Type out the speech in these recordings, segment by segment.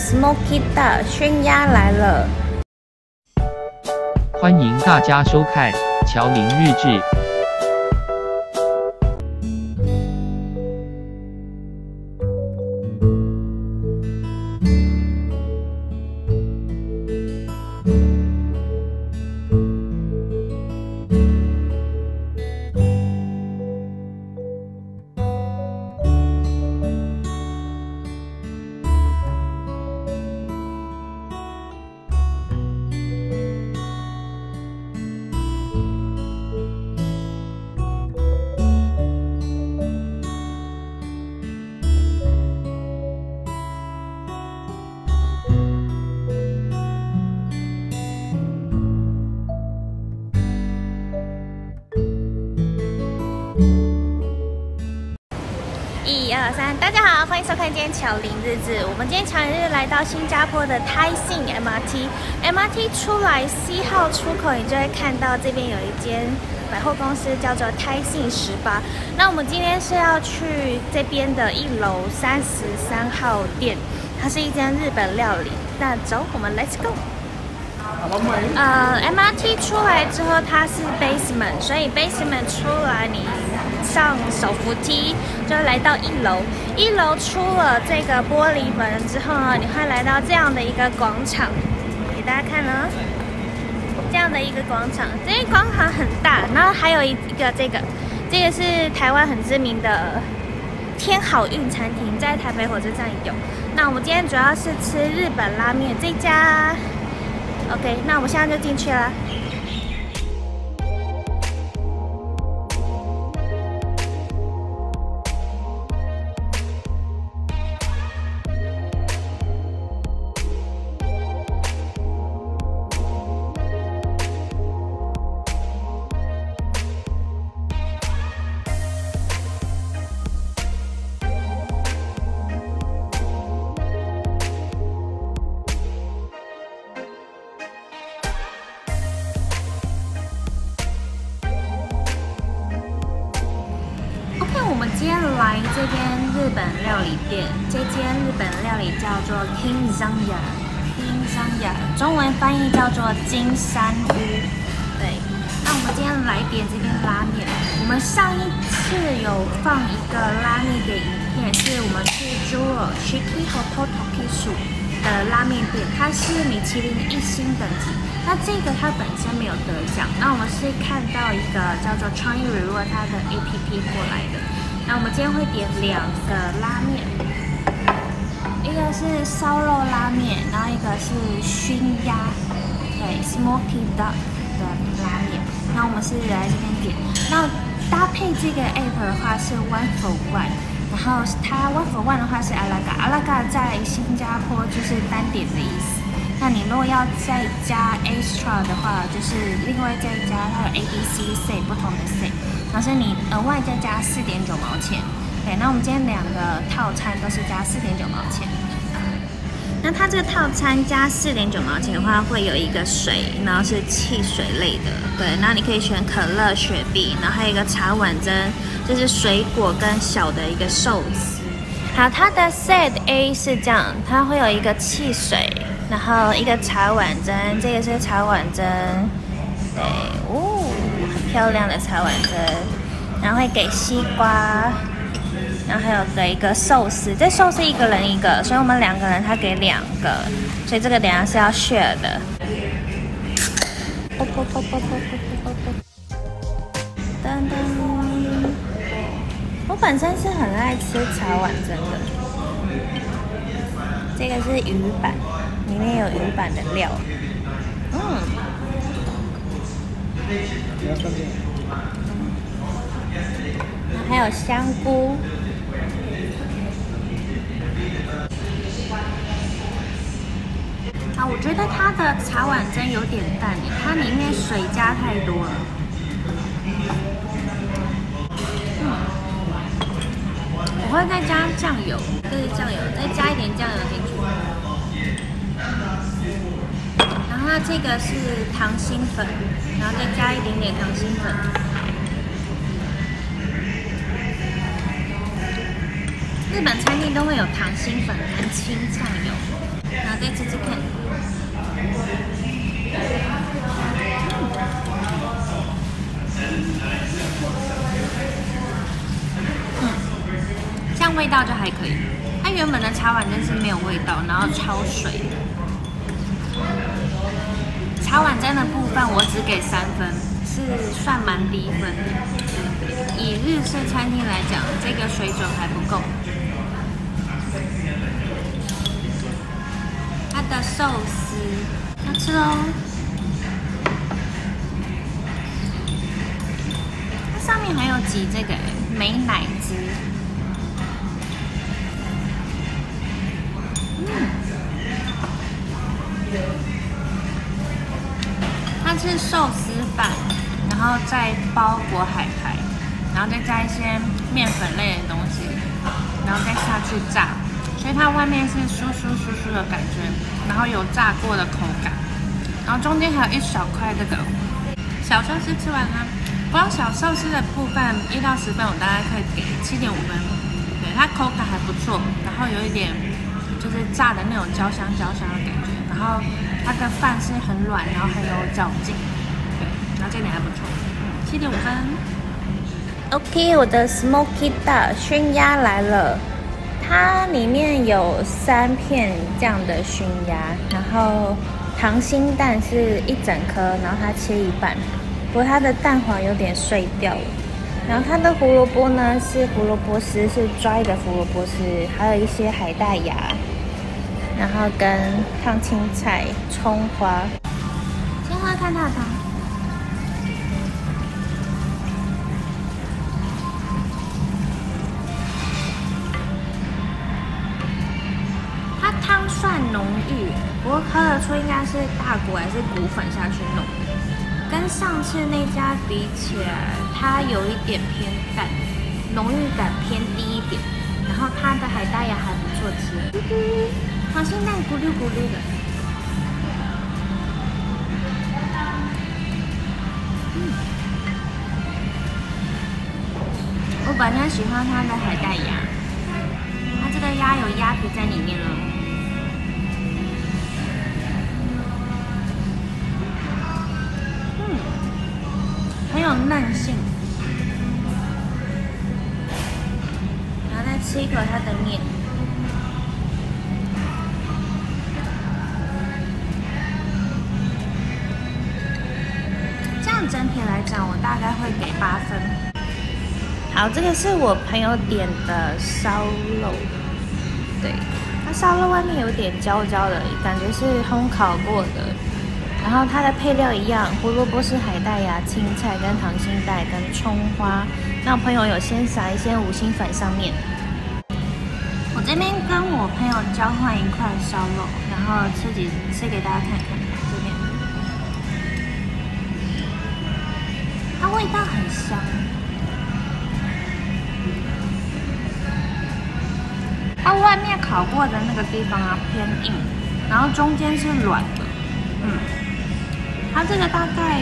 Smoky Duck 宣鸭来了。 欢迎大家收看乔林日志。 1、2、3，大家好，欢迎收看今天乔林日志。我们今天乔林日来到新加坡的泰信 MRT 出来7号出口，你就会看到这边有一间百货公司叫做泰信18。那我们今天是要去这边的1楼33号店，它是一间日本料理。那走，我们 Let's go。MRT 出来之后，它是 basement， 所以 basement 出来你上手扶梯就来到1楼。1楼出了这个玻璃门之后呢，你会来到这样的一个广场，给大家看呢，这样的一个广场，这个广场很大，然后还有一个这个是台湾很知名的天好运餐厅，在台北火车站有。那我们今天主要是吃日本拉面这家。OK， 那我们现在就进去了。我们今天来这间日本料理店，这间日本料理叫做 King Zanya， 中文翻译叫做金山屋。对，那我们今天来点这边拉面。我们上一次有放一个拉面的影片，是我们去猪肉 Shiki Hototokisu 的拉面店，它是米其林1星等级。那这个它本身没有得奖，那我们是看到一个叫做 China Review 它的 APP 过来的。那我们今天会点2个拉面，一个是烧肉拉面，然后一个是熏鸭，对 Smoky Duck 的拉面。那我们是来这边点，那搭配这个 app 的话是 One for One， 然后它 One for One 的话是阿拉嘎在新加坡就是单点的意思。那你如果要再加 extra 的话，就是另外再加它有 ABC set 不同的 set， 然后是你额外再加4.9毛钱。对，那我们今天2个套餐都是加4.9毛钱。那它这个套餐加4.9毛钱的话，会有一个水，然后是汽水类的。对，那你可以选可乐、雪碧，然后还有一个茶碗蒸，就是水果跟小的一个寿司。好，它的 set A 是这样，它会有一个汽水。然后一个茶碗蒸，这个是茶碗蒸，对，很漂亮的茶碗蒸。然后会给西瓜，然后还有给一个寿司，这寿司1个人1个，所以我们2个人他给2个，所以这个等一下是要 share 的。噔噔，我本身是很爱吃茶碗蒸的，这个是鱼板。里面有鱼板的料，还有香菇，我觉得它的茶碗蒸有点淡，它里面水加太多了。我会再加酱油，这是酱油，再加一点酱油进去。那这个是溏心粉，然后再加一点点溏心粉。日本餐厅都会有溏心粉跟青酱油。 味道就还可以。它原本的茶碗蒸是没有味道，然后超水。茶碗蒸的部分我只给3分，是算蛮低分的。以日式餐厅来讲，这个水准还不够。它的寿司，要吃喽。它上面还有挤这个美乃滋。它是寿司饭，然后再包裹海苔，然后再加一些面粉类的东西，然后再下去炸，所以它外面是酥酥的感觉，然后有炸过的口感，然后中间还有一小块这个小寿司。吃完啦，光小寿司的部分1到10分，我大概可以给7.5分。对，它口感还不错，然后有一点就是炸的那种焦香的感觉，然后它的饭是很软，然后很有嚼劲，对，然后这点还不错，7.5分。OK， 我的 Smoky Duck 熏鸭来了，它里面有3片这样的熏鸭，然后溏心蛋是1整颗，然后它切一半，不过它的蛋黄有点碎掉了。然后它的胡萝卜呢是胡萝卜丝，是dry的胡萝卜丝，还有一些海带芽，然后跟烫青菜、葱花。先喝看它的汤，它汤算浓郁，不过喝得出应该是大骨还是骨粉下去弄。跟上次那家比起来，它有一点偏淡，浓郁感偏低一点。然后它的海带芽还不错吃，溏心蛋咕噜咕噜的。我本身喜欢它的海带芽，它这个鸭有鸭皮在里面了。很有韧性，然后再吃一口它的面，这样整体来讲，我大概会给8分。好，这个是我朋友点的烧肉，对，它烧肉外面有点焦焦的，感觉是烘烤过的。然后它的配料一样，胡萝卜是海带芽、青菜跟溏心蛋跟葱花。那我朋友有先撒一些5星粉上面。我这边跟我朋友交换一块烧肉，然后吃给大家看看。这边，它味道很香。它外面烤过的那个地方啊偏硬，然后中间是软的，它这个大概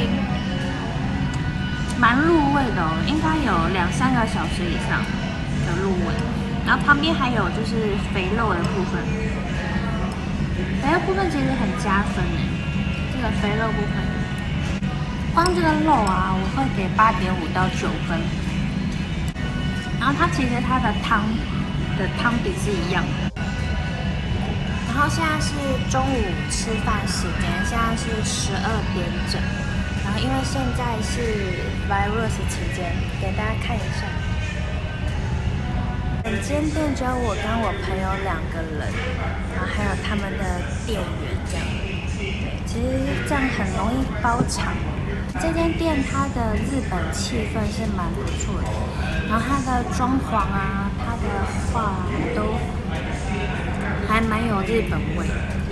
蛮入味的哦，应该有2-3个小时以上的入味。然后旁边还有就是肥肉的部分，肥肉部分其实很加分耶，这个肥肉部分，光这个肉啊，我会给8.5到9分。然后它其实它的汤底是一样的。然后现在是中午吃饭时间，现在是12点整。然后因为现在是 virus 期间，给大家看一下。整间店只有我跟我朋友2个人，然后还有他们的店员这样。对，其实这样很容易包场。这间店它的日本气氛是蛮不错的，然后它的装潢啊，它的画都还蛮有日本味。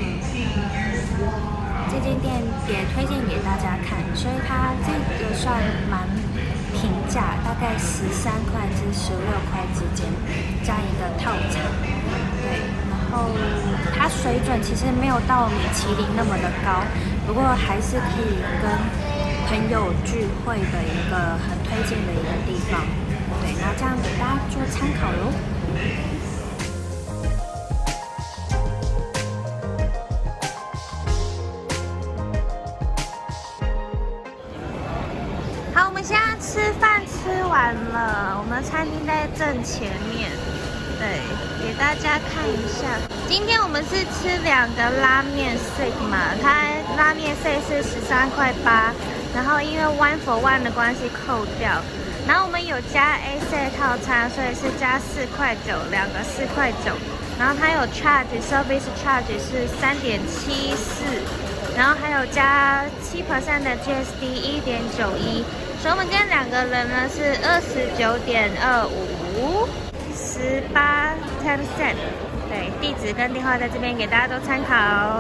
这间店也推荐给大家看，所以它这个算蛮平价，大概13块至16块之间，加一个套餐。对，然后它水准其实没有到米其林那么的高，不过还是可以跟朋友聚会的一个很推荐的一个地方。对，那这样给大家做参考喽。好，我们现在吃饭吃完了，我们的餐厅在正前面。对， 对，给大家看一下。今天我们是吃2个拉面 set 嘛，它拉面 set 是13.8块，然后因为1 for 1的关系扣掉。然后我们有加 A set 套餐，所以是加4.9块，2个4.9块。然后它有 service charge 是3.74，然后还有加7% 的 GSD 1.91，所以我们今天2个人呢是29.25。18 10 cent， 对，地址跟电话在这边给大家都参考。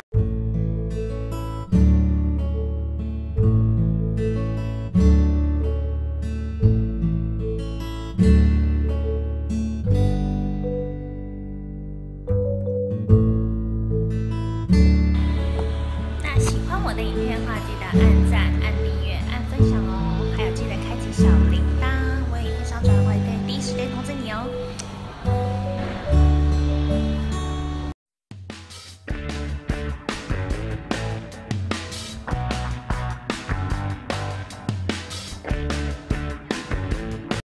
那喜欢我的影片的话，记得按